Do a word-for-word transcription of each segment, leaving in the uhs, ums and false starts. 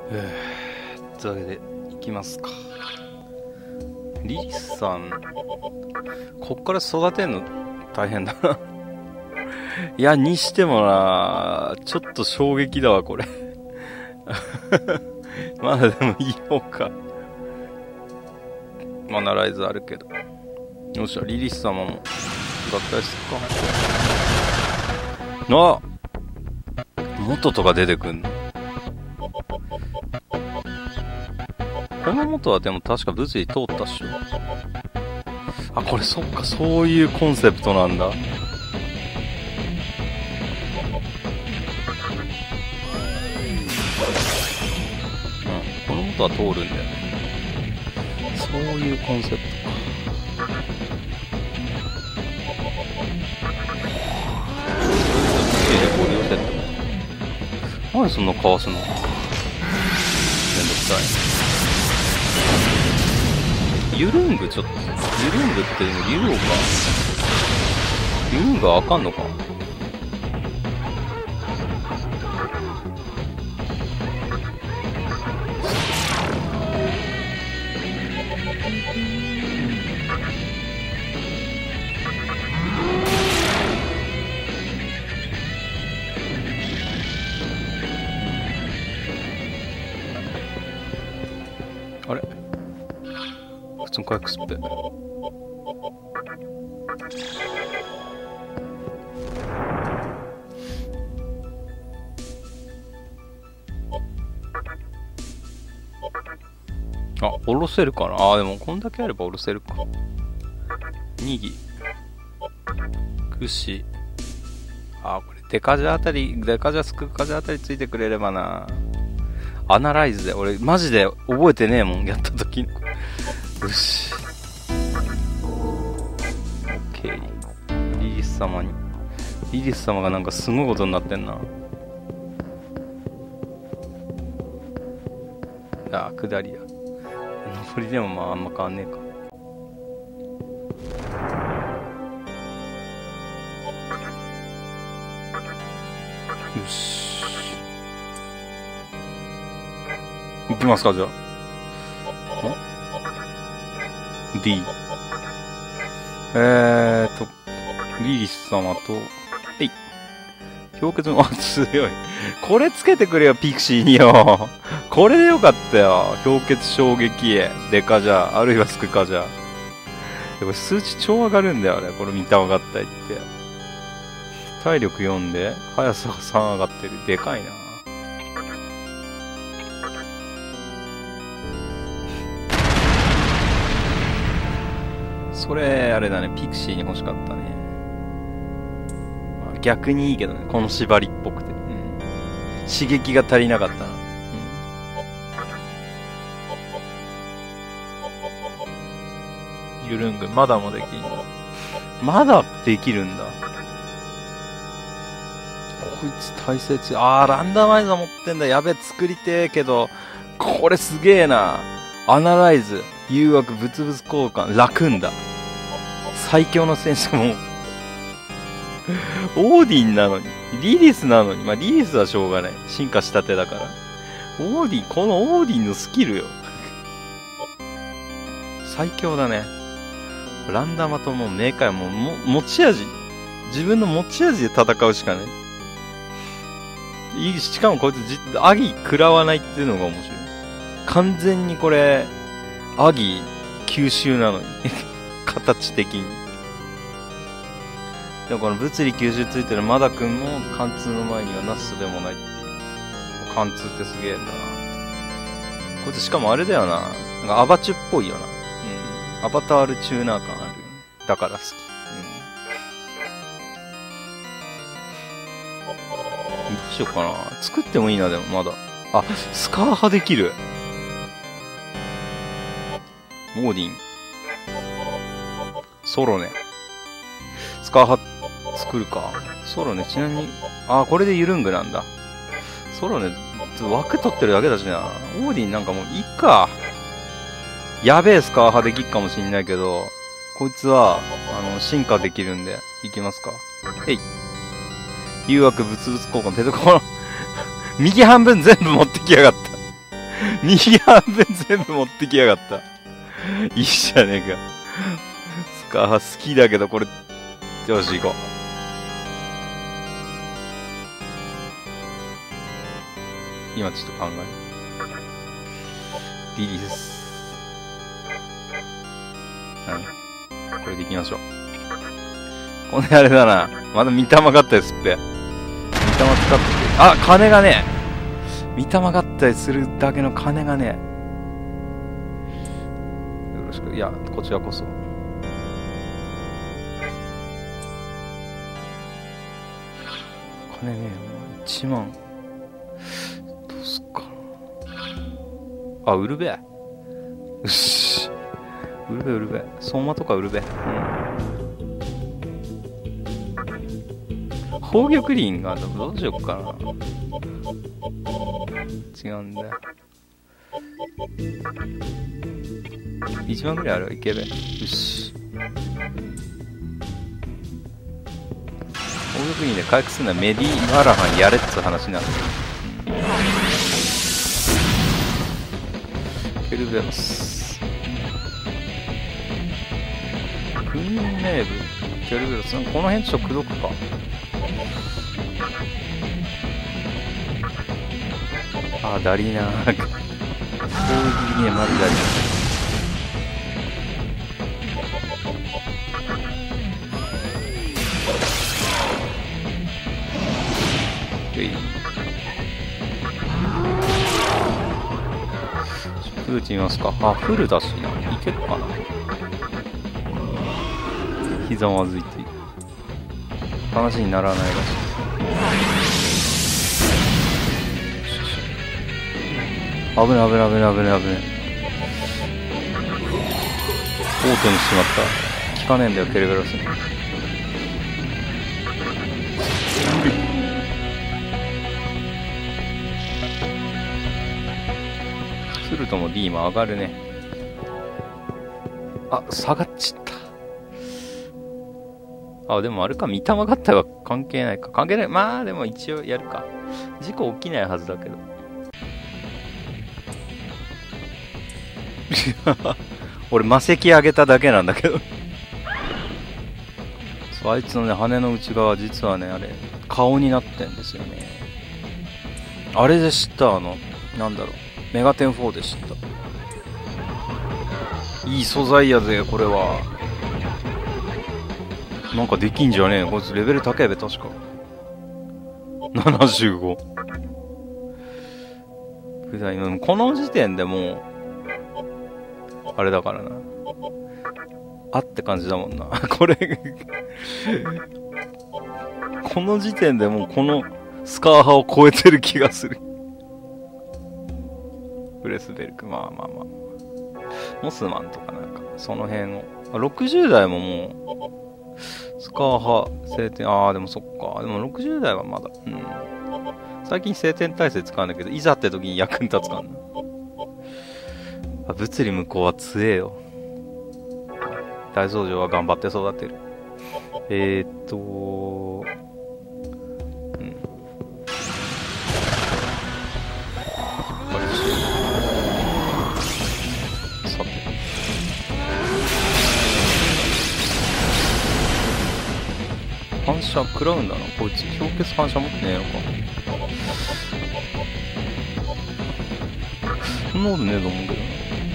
えー、というわけでいきますか。リリスさん、こっから育てんの大変だな。いや、にしてもな、ちょっと衝撃だわ、これ。まだでもいい方か。マナライズあるけど。よっしゃ、リリス様も合体すっか。あ、元とか出てくんの。この元はでも確か物理通ったっしょ。あ、これそっか、そういうコンセプトなんだ。うん、この元は通るんだよね。そういうコンセプトか。なんでそんなかわすの？めんどくさい。ゆるんぐちょっと。ゆるんぐってでもゆろうか。ゆるんぐはあかんのか。あれ普通の回復スペ。あ、下ろせるかなあ。でもこんだけあれば下ろせるか。にぎくし。あ、これデカジャあたり、デカジャスクカジャあたりついてくれればな。アナライズで、俺マジで覚えてねえもん、やった時に。よし。オッケー。リリス様に。リリス様がなんかすごいことになってんな。あ、下りや。上りでもまああんま変わんねえか。よし。行きますか、じゃあ。ん ?D。えーと、リリス様と、えい。氷結の、あ、強い。これつけてくれよ、ピクシーによ。これでよかったよ。氷結衝撃絵、デカジャー、あるいはスクカジャー。これ数値超上がるんだよ、あれ。これ見た上がったりって。体力よんで、速さがさん上がってる。でかいな。それ、あれだね、ピクシーに欲しかったね。まあ、逆にいいけどね、この縛りっぽくて。うん、刺激が足りなかったな。うん、 ゆるんぐ、まだもできんの？ まだできるんだ。こいつ耐性強い。あー、ランダマイザー持ってんだ。やべ、作りてーけど、これすげえな。アナライズ、誘惑、物々交換、楽んだ。最強の戦士も、オーディンなのに、リリスなのに、まあリリスはしょうがない。進化したてだから。オーディン、このオーディンのスキルよ。最強だね。ランダマともう明快、もう、も、持ち味。自分の持ち味で戦うしかない。いいしかもこいつじ、アギ食らわないっていうのが面白い。完全にこれ、アギ吸収なのに。形的に。でもこの物理吸収ついてるマダ君も貫通の前にはなすすべもないっていう。貫通ってすげえんだな。こいつしかもあれだよな。なんかアバチュっぽいよな。うん。アバタールチューナー感あるよね。だから好き。うん。どうしようかな。作ってもいいな、でもまだ。あ、スカー派できる。オーディン。ソロネ。スカー派作るか。ソロネ、ちなみに、あ、これでユルングなんだ。ソロネ、枠取ってるだけだしな。オーディンなんかもういいか。やべえスカー派できっかもしんないけど、こいつは、あの、進化できるんで、いきますか。えい。誘惑物々交換、手とこの、右半分全部持ってきやがった。 右半分全部持ってきやがった。いいじゃねえか。スカー好きだけど、これ、よし行こう。今ちょっと考える。リリース。うん。これでいきましょう。これあれだな。まだ見たまがったですっぺ。見たま使ってて。あ、金がねえ。見たまがったりするだけの金がねえ。よろしく。いや、こちらこそ。金ねえ。いちまん。どうすっかな。あ、売るべ。よし。売るべ売るべ。相馬とか売るべ。うん。宝玉輪がどうしよっかな。違うんだよ。いちまんぐらいあるわ。いけべ。よし。宝玉輪で回復するのはメディアラハンやれっつう話なんだけど。ケルベロス。クイーンネーブ。ケルベロス。この辺ちょっと口説くか。あー、ダリーナー。攻撃的にはまずダリーナー。よい。フル打ち見ますか。あ、フルだしな。いけるかな。膝まずいている。話にならないらしい。危ない危ない危ない危ない危ない。オートにしまった。効かねえんだよ、ケルベロスに。するとも D も上がるね。あ、下がっちった。あ、でもあれか、見たまがったは関係ないか。関係ない。まあ、でも一応やるか。事故起きないはずだけど。俺、魔石上げただけなんだけど。そう、あいつのね、羽の内側、実はね、あれ、顔になってんですよね。あれで知った、あの、なんだろう。メガテンフォーで知った。いい素材やぜ、これは。なんかできんじゃねえ。こいつレベル高いべ、確か。ななじゅうご。普段今、この時点でもう、あれだからな。あって感じだもんな。これ、この時点でもうこのスカーハを超えてる気がする。フレスベルク、まあまあまあ。モスマンとかなんか、その辺を。あ、ろくじゅう代ももう、スカーハ、晴天、ああ、でもそっか。でもろくじゅう代はまだ、うん。最近晴天耐性使うんだけど、いざって時に役に立つかな。あ、物理向こうは強えよ。大僧正は頑張って育てる。えーっと、うん。さて。反射食らうんだな、こいつ。氷結反射持ってねえのか。そんなことねえと思うけどな。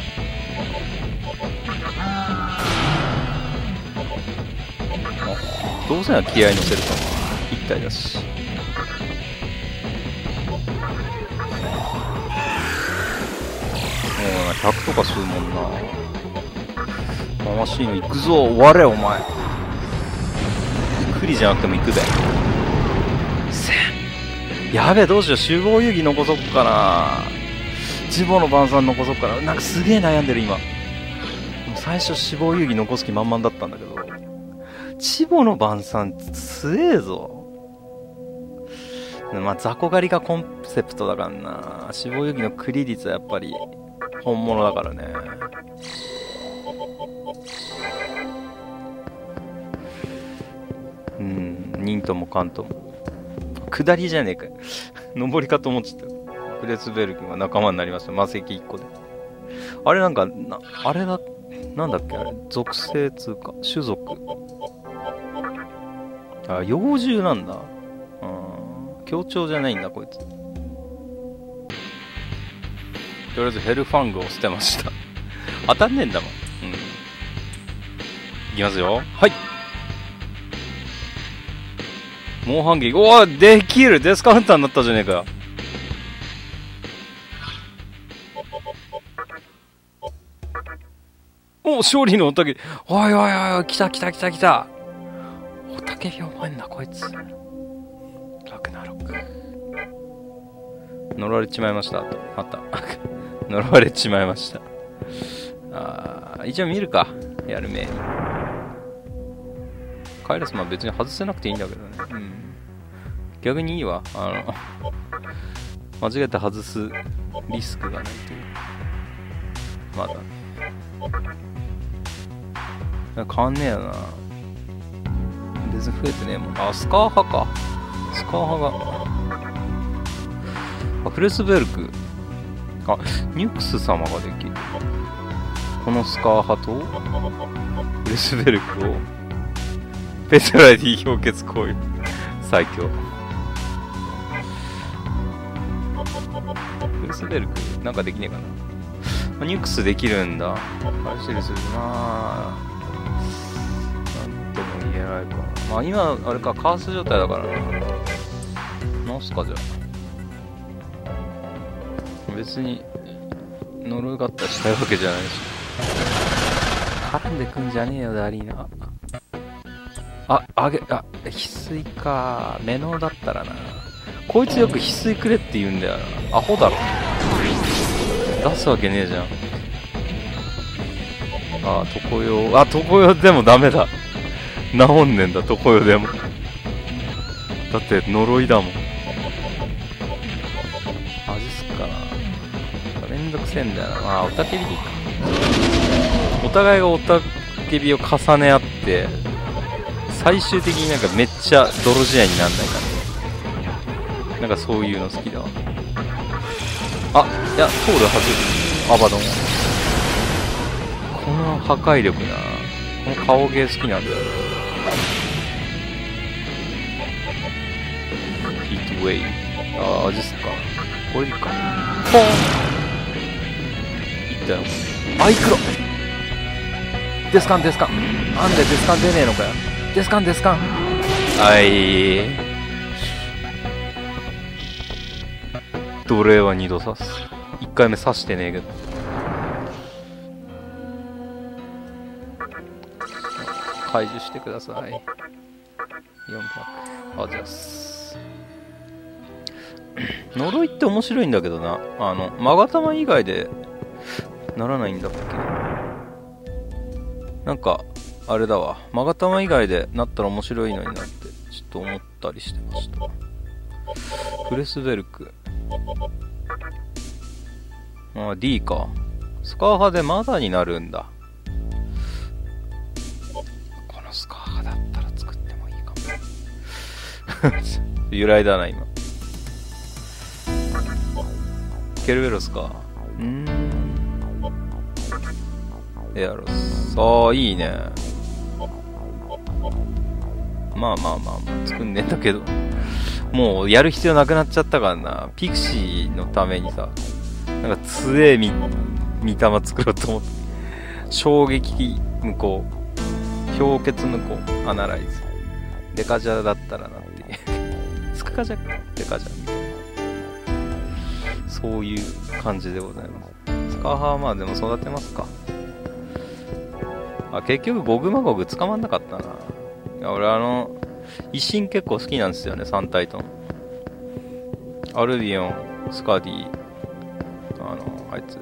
どうせなら気合い乗せるかな。一体だし。もうひゃくとかするもんな。ママシーン行くぞ、終われお前。クリじゃなくても行くべ。せん。やべえ、どうしよう。死亡遊戯残そっかな。ジボの晩餐残そっかな。なんかすげえ悩んでる今。最初死亡遊戯残す気満々だったんだけど。チボの晩餐強えぞ。まあ雑魚狩りがコンセプトだからな。死亡遊戯のクリ率はやっぱり本物だからね。うん、忍とも関とも下りじゃねえかよ。登りかと思っちゃった。 フレスベルクが仲間になりました。魔石いっこで。あれなんか、なあれだ、なんだっけあれ、属性つうか、種族。あ、幼獣なんだ。うん。強調じゃないんだ、こいつ。とりあえずヘルファングを捨てました。当たんねえんだもん。うん。いきますよ。はい。猛反撃。おお、できるデスカウンターになったじゃねえかよ。お、勝利のおたけび。おいおいおい、来た来た来た来た。おたけび覚えんな、こいつ。ラクナロク。呪われちまいました。あった。呪われちまいました。あー、一応見るか。やるめ。カイラスマン別に外せなくていいんだけどね。うん。逆にいいわ。あの、間違えて外すリスクがないというか。まだ。変わんねえよな。別に増えてねえもん。あ、スカー派か。スカー派が。あ、フレスベルク。あ、ニュクス様ができる。このスカー派と、フレスベルクを、ペトラディ氷結行為。最強。フレスベルク、なんかできねえかな。ニュクスできるんだ。パルシルするなぁ。なんとも言えないか。まあ今、あれか、カース状態だからな。直すか、じゃあ。別に、呪いがあったりしたいわけじゃないし。絡んでくんじゃねえよ、ダリーナ。あ、あげ、あ、翡翠か。メノだったらな。こいつよく翡翠くれって言うんだよな。アホだろ。出すわけねえじゃん。ああ、常用。あ、常用でもダメだ。治んねえんだ、常用でも。だって呪いだもん。味すっかな。めんどくせえんだよな。まあ、おたけびでいいか。お互いがおたけびを重ね合って、最終的になんかめっちゃ泥仕合になんないかな。なんかそういうの好きだわ。あ、いや、通るはず。アバドン。この破壊力な。この顔芸好きなんだよ。ヒートウェイ。あー、味っすか。これでいいか。ポーンいったよ。あ、いくろデスカン、デスカン。なんでデスカン出ねえのかよ。デスカン、デスカン。はい。奴隷は二度刺す。一回目刺してねえけど。解除してください。よんひゃく。あざっす。呪いって面白いんだけどな。あの、マガタマ以外でならないんだっけ。なんか、あれだわ。マガタマ以外でなったら面白いのになって、ちょっと思ったりしてました。フレスベルク。ああ、D か。スカー派でマダになるんだ。このスカー派だったら作ってもいいかも。由来だな、今。ケルベロスか。うーん。エアロス。ああ、いいね。まあまあまあまあ、作んねえんだけど。もうやる必要なくなっちゃったからな。ピクシーのためにさ、なんか強えみ、見たま作ろうと思って。衝撃無効。氷結無効。アナライズ。デカジャだったらなっていう。スクカジャデカジャみたいな。そういう感じでございます。スカーハはまあでも育てますか。あ、結局ゴグマゴグ捕まんなかったな。いや、俺あの、一心結構好きなんですよね、さん体とも。アルビオン、スカディ、あの、あいつ。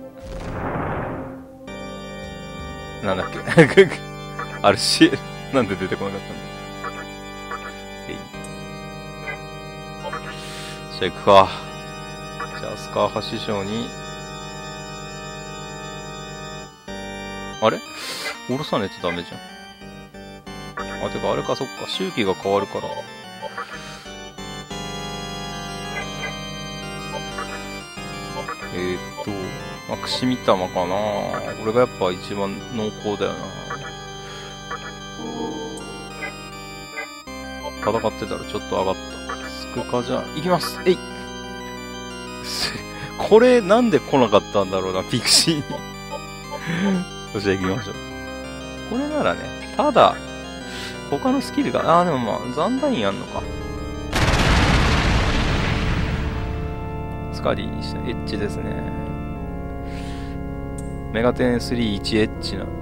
なんだっけあるし、なんで出てこなかったんだ。えい。じゃあ行くか。じゃあスカーハ師匠に、あれ下ろさないとダメじゃん。あ、てかあれか、そっか、周期が変わるから。 えーっと、まあ、くしみたまかな。これがやっぱ一番濃厚だよな。戦ってたらちょっと上がった。スクカじゃん。いきます。えいこれなんで来なかったんだろうな、ピクシーに。そして行きましょう。これならね、ただ、他のスキルが、あーでもまあ、残弾やんのか。スカディにした。エッチですね。メガテンスリーいちエッチな。うん。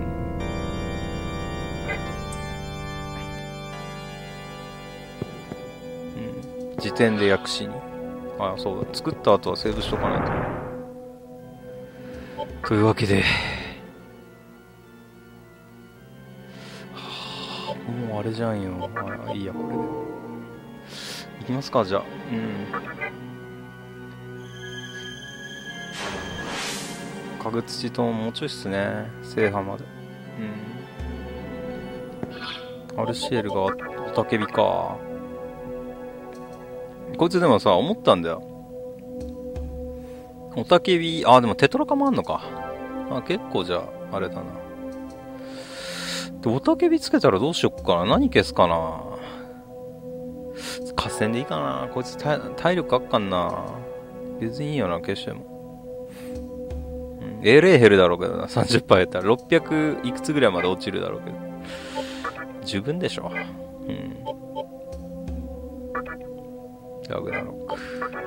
うん。時点で薬師に。ああ、そうだ。作った後はセーブしとかないと。というわけで。はあ、もうあれじゃんよ。ああ、いいや、これで。いきますか、じゃあ。うん。家具土ともうちょいっすね。制覇まで。うん。アルシエルがおたけびか。こいつでもさ、思ったんだよ。おたけび、あ、でもテトラカもあんのか。あ、結構じゃあ、あれだな。で、おたけびつけたらどうしよっかな。何消すかな。合戦でいいかな。こいつ体、体力あっかんな。別にいいよな、消しても。えれえ減るだろうけどな。さんじゅっパーセント やったらろっぴゃくいくつぐらいまで落ちるだろうけど。十分でしょ。うん。ラグナロック。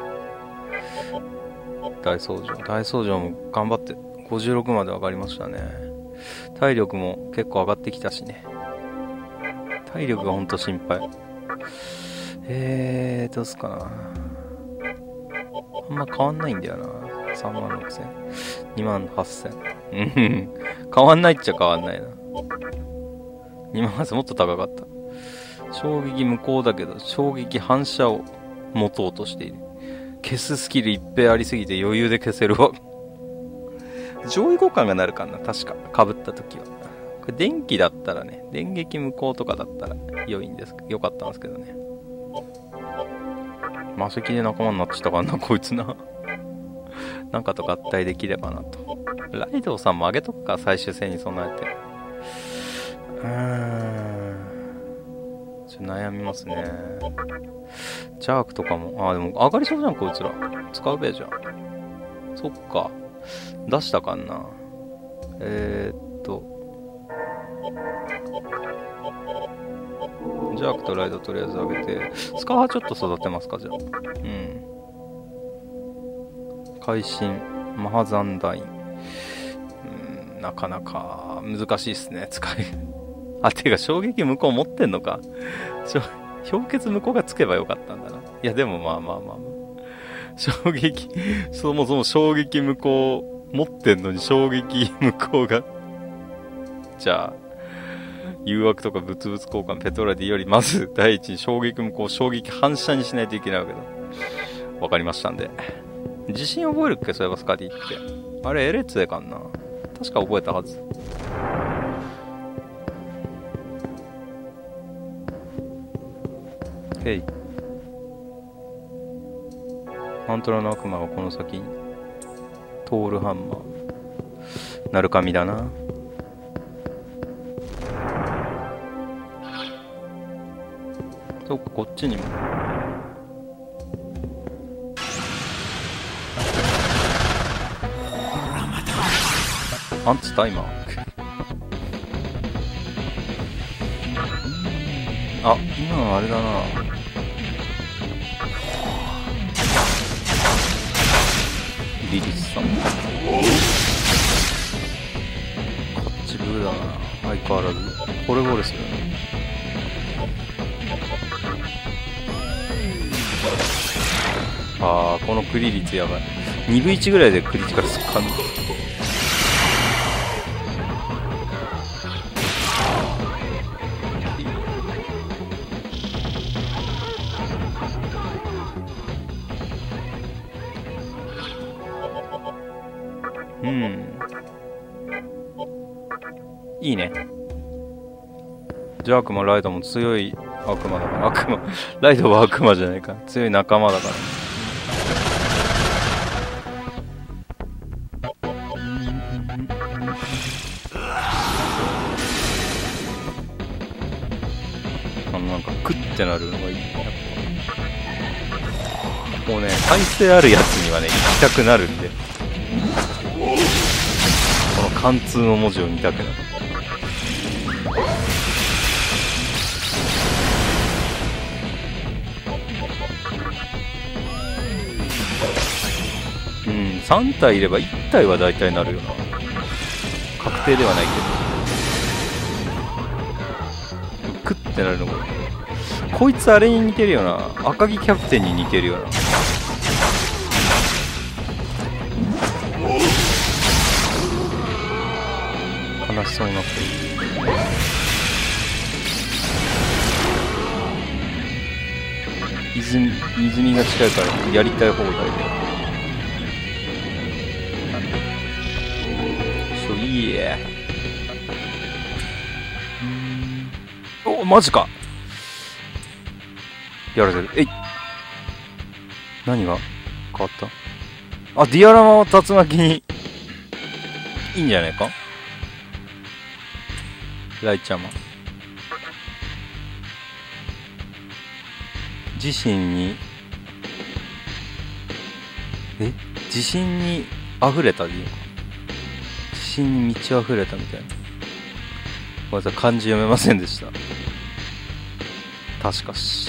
大僧正。大僧正も頑張って。ごじゅうろくまで上がりましたね。体力も結構上がってきたしね。体力がほんと心配。えー、どうすかな。あんま変わんないんだよな。さんまんろくせん。にまんはっせん。うん。変わんないっちゃ変わんないな。にまんはっせんもっと高かった。衝撃無効だけど、衝撃反射を持とうとしている。消すスキルいっぺいありすぎて余裕で消せるわ。上位互換がなるかな、確か。被った時は。これ電気だったらね、電撃無効とかだったら良いんです、良かったんですけどね。魔石で仲間になってたからな、こいつな。なんかと合体できればなと。ライドウさんも上げとくか、最終戦に備えて。うーん。ちょっと悩みますね。ジャークとかも、あ、でも上がりそうじゃん、こいつら。使うべえじゃん。そっか。出したかんな。えー、っと。ジャークとライドとりあえず上げて、スカーはちょっと育てますか、じゃあ。うん。会心、マハザンダイン。うん、なかなか難しいっすね、使い。あ、てか衝撃向こう持ってんのか。氷結向こうがつけばよかったんだな。いや、でもまあまあまあまあ。衝撃、そもそも衝撃向こう持ってんのに衝撃向こうが。じゃあ、誘惑とか物々交換、ペトラディよりまず第一に衝撃向こう、衝撃反射にしないといけないわけだ。わかりましたんで。自信覚えるっけ、そういえばスカディって。あれ、エレッツでかんな。確か覚えたはず。へい。マントラの悪魔がこの先に。トールハンマー。ナルカミだな。そっか、こっちにも。アンツタイマー。あ、今のあれだな。リリスさん。こっちブーだな。相変わらず。これゴレスだよね。あー、このクリ率やばい。にぶいちぐらいでクリティカルスカン。うん。いいね。ジャークもライドも強い悪魔だから。悪魔。ライドは悪魔じゃないか。強い仲間だから。 ってなるのがいい。やっぱもうね、耐性あるやつにはね、行きたくなるんで。この貫通の文字を見たくなる。うん、さん体いればいち体は大体なるよな。確定ではないけど。クッてなるのも。こいつあれに似てるよな。赤木キャプテンに似てるよな。悲しそうになってる。泉、泉が近いからやりたい放題で。そう、いいえ。お、マジか。やらせる。えい。何が変わった？あ、ディアラマは竜巻にいいんじゃないか。ライチャマ自身にえ自信に溢れたでいいのか。自信に満ち溢れたみたいな。ごめんなさい、漢字読めませんでした。確かし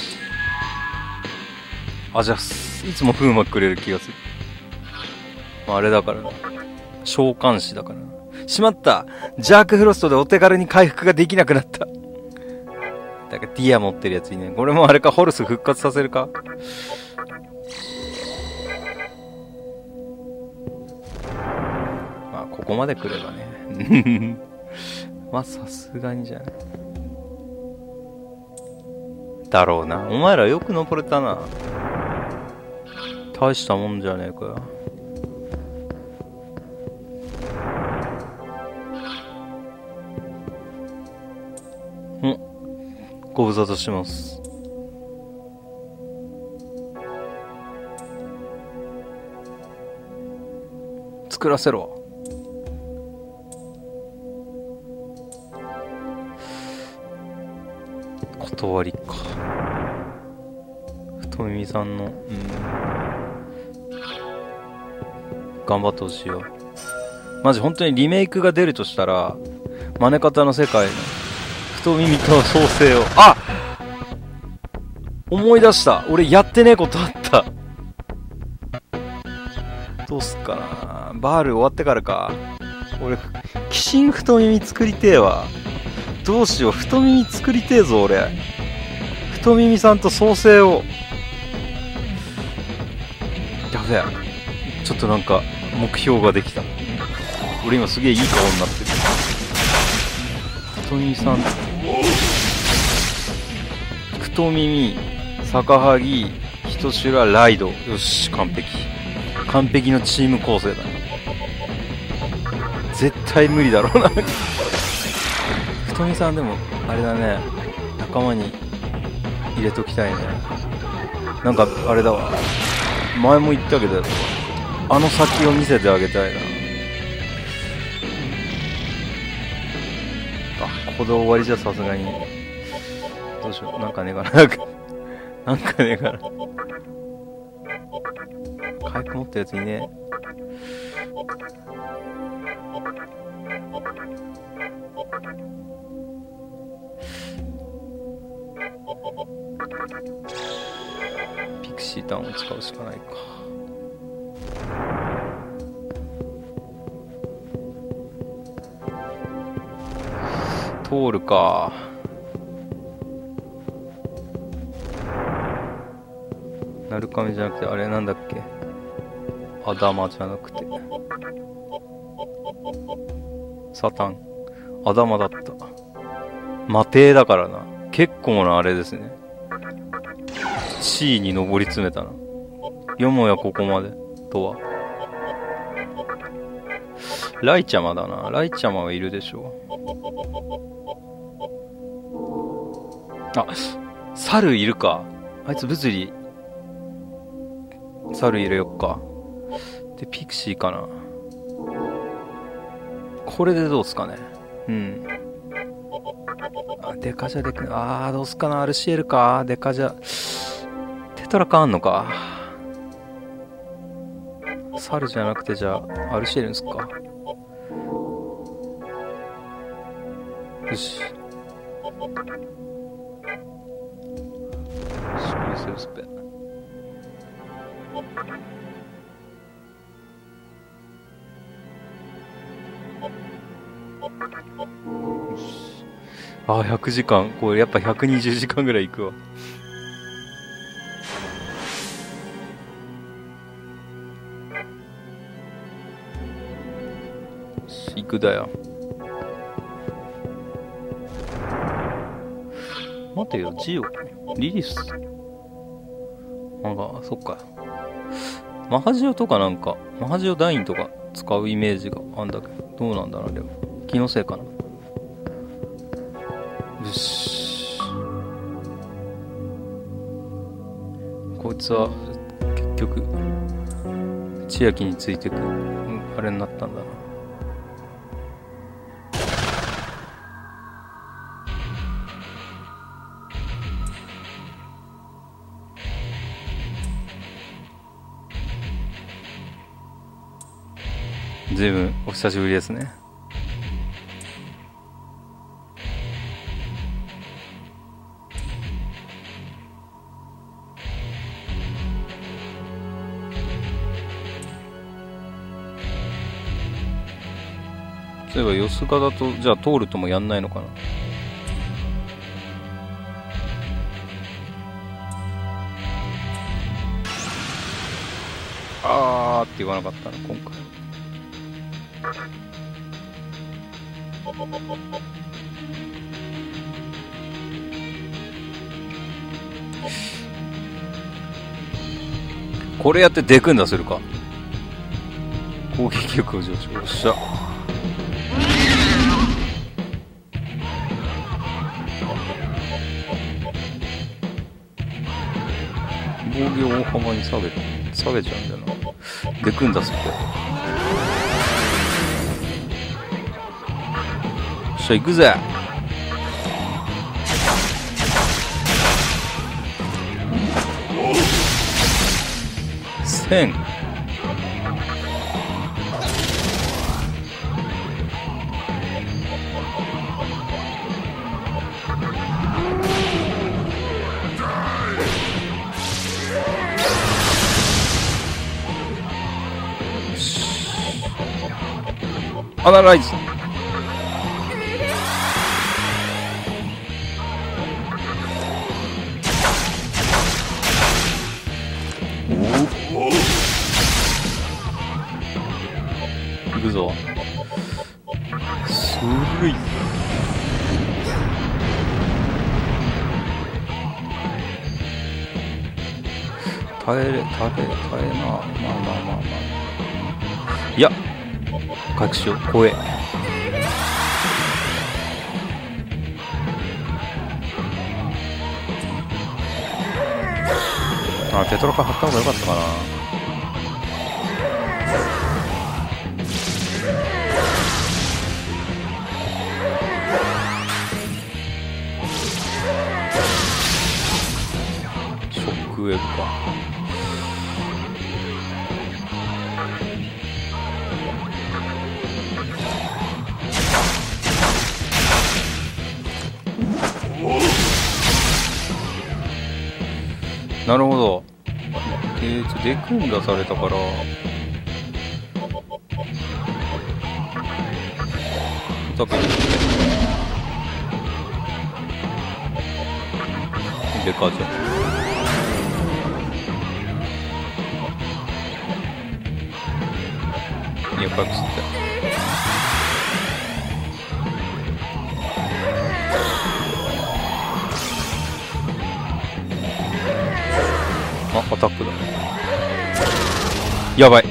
あじゃすいつも風魔くれる気がする。まあ、あれだからな、召喚師だからな。しまった、ジャークフロストでお手軽に回復ができなくなった。だからディア持ってるやついね。これもあれか、ホルス復活させるか。まあここまで来ればねまあさすがにじゃないだろうな。お前らよく登れたな。大したもんじゃねえかよ。んご無沙汰してます。作らせろ。断りか。太耳さんの、うん、頑張ってほしいよ。マジ本当にリメイクが出るとしたら、マネカタの世界の太耳と創生を、あ、思い出した。俺やってねえことあった。どうすっかな。バール終わってからか。俺鬼神太耳作りてえわ。どうしよう、太耳作りてえぞ俺。太耳さんと創生を。やべえ、ちょっとなんか目標ができた。俺今すげえいい顔になってる。太耳さん、太耳、逆はぎ、人修羅、ライド。よし、完璧。完璧のチーム構成だね。絶対無理だろうな太見さんでもあれだね、仲間に入れときたいね。なんかあれだわ、前も言ったけどあの先を見せてあげたいな。あ、ここで終わりじゃさすがにどうしよう。なんかねえかななんかねえかな。回復持ったやついねえ。ピクシーターンを使うしかないか。通るか。なるかみじゃなくてあれなんだっけ、アダマじゃなくてサタン、アダマだった。魔帝だからな。結構なあれですね。地位に上り詰めたな。よもやここまでとは。ライチャマだな。ライチャマはいるでしょう。あ、猿いるか。あいつ物理。猿入れよっか。で、ピクシーかな。これでどうすかね。うん。 ー、デカジャでく、あー、どうすっかな、アルシエルか、デカジャ。テトラかあんのか。サルじゃなくて、じゃあ、アルシエルにすっか。よし。勝利するスペ。よし。ああ、ひゃくじかん。これやっぱひゃくにじゅうじかんぐらいいくわ。行くだよ。待てよ、ジオ。リリス。なんか、そっか。マハジオとかなんか、マハジオダインとか使うイメージがあんだけど、どうなんだろう、でも。気のせいかな。よし。こいつは、結局、千秋についてく、あれになったんだな。ずいぶんお久しぶりですね。そういえばヨスガだとじゃあトールともやんないのかな。あーって言わなかったな今回。これやってデクンダするか。攻撃力を上昇。よっしゃ。防御を大幅に下げ下げちゃうんだよな。デクンダすって。よっしゃ、行くぜ。せん。アナライズ。いくぞ。するい。耐えれ、耐え、耐えな。まあまあまあまあ。いや。回復しよう。怖え。あ、テトラカ貼った方が良かったかな。ショックウェーブか。なるほど。えーと、デクンダされたから、だけど、デカじゃん。いや、回復すって。あ、アタックだ。やばい。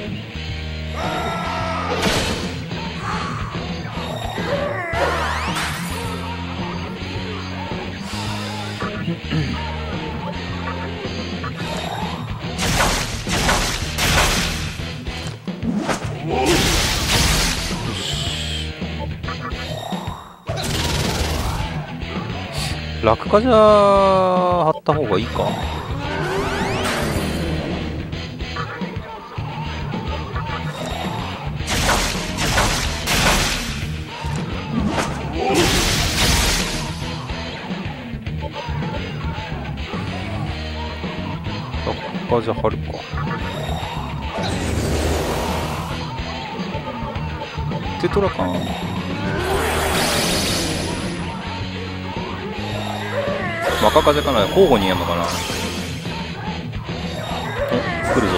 落下じゃ貼った方がいいか。落下じゃ貼るか。テトラかな。若風かな。交互にやんのかな。お、来るぞ。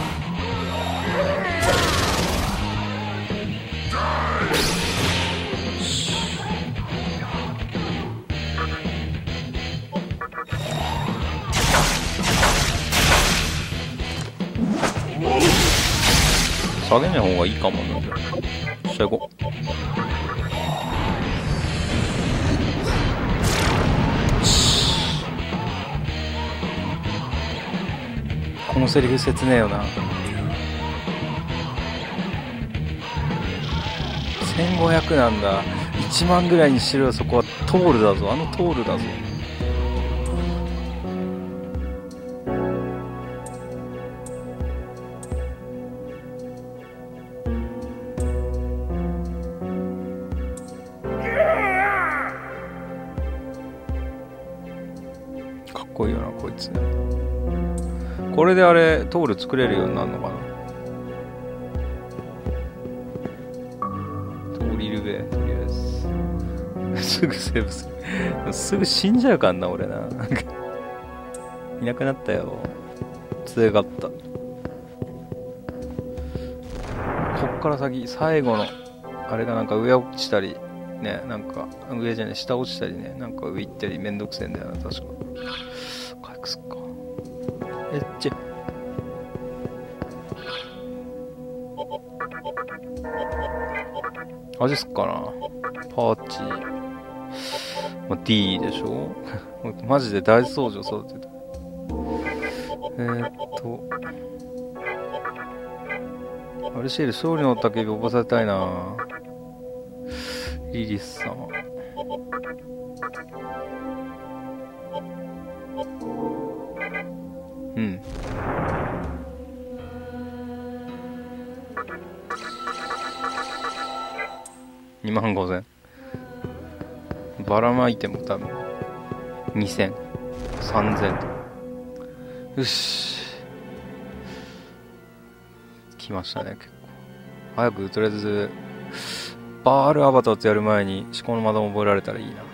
下げない方がいいかもな。じゃあ行こう。このセリフ切ねえよな。せんごひゃくなんだ。いちまんぐらいにしろよ。そこはトールだぞ。あのトールだぞ。かっこいいよなこいつ。これであれトール作れるようになるのかな。トールいるべ、とりあえずすぐセーブするすぐ死んじゃうかんな俺な。いなくなったよ。強かった。こっから先最後のあれがなんか上落ちたりね、なんか上じゃね下落ちたりね、なんか上行ったりめんどくせえんだよな確か。回復すっか。えっち味すっかな。パーチ、まあ、D でしょマジで大掃除育てた。えー、っとアルシエル勝利の焚き火起こされたいな。リリスさんうん。にまんごせん。ばらまいても多分にせん、さんぜんと。よし。来ましたね、結構。早くとりあえず、バールアバターとやる前に思考の窓も覚えられたらいいな。